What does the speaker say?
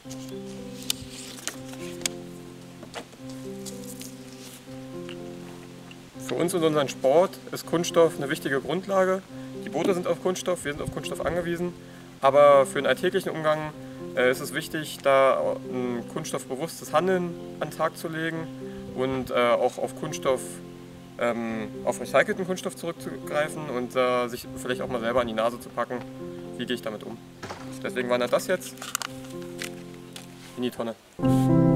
Für uns und unseren Sport ist Kunststoff eine wichtige Grundlage. Die Boote sind auf Kunststoff, wir sind auf Kunststoff angewiesen. Aber für den alltäglichen Umgang ist es wichtig, da ein kunststoffbewusstes Handeln an den Tag zu legen und auch auf Kunststoff, auf recycelten Kunststoff zurückzugreifen und sich vielleicht auch mal selber an die Nase zu packen, wie gehe ich damit um. Deswegen wandert das jetzt in die Tonne.